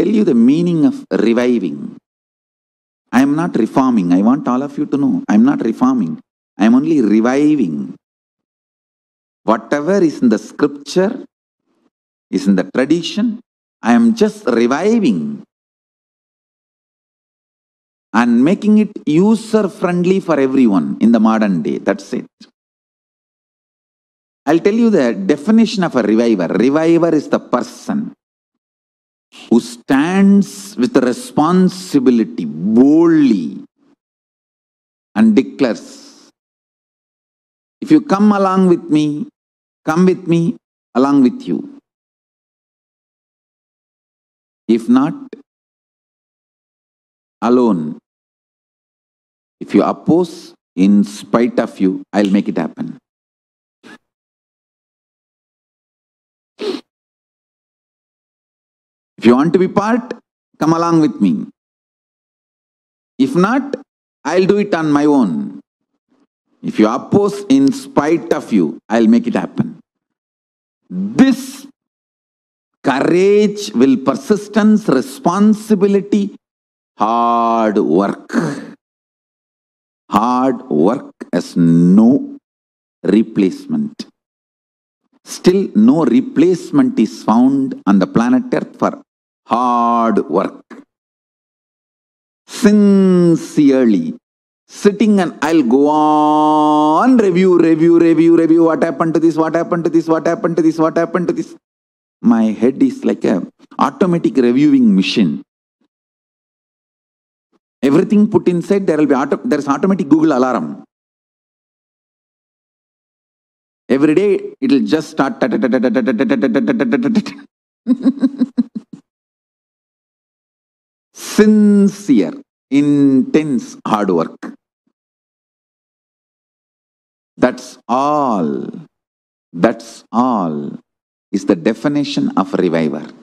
tell you the meaning of reviving. I am not reforming. I want all of you to know. I am not reforming. I am only reviving. Whatever is in the scripture, is in the tradition, I am just reviving and making it user-friendly for everyone in the modern day. That's it. I'll tell you the definition of a reviver. Reviver is the person who stands with responsibility boldly and declares, if you come along with me, come with me along with you. If not, alone. If you oppose, in spite of you, I'll make it happen. If you want to be part, come along with me. If not, I'll do it on my own. If you oppose in spite of you, I'll make it happen. This courage, will, persistence, responsibility, hard work. Hard work has no replacement. Still, no replacement is found on the planet Earth for hard work. Sincerely, sitting and I'll go on review, what happened to this, what happened to this, what happened to this, what happened to this. My head is like a automatic reviewing machine. Everything put inside, there is automatic Google alarm. Every day, it will just start. Sincere, intense hard work. That's all. That's all is the definition of reviver.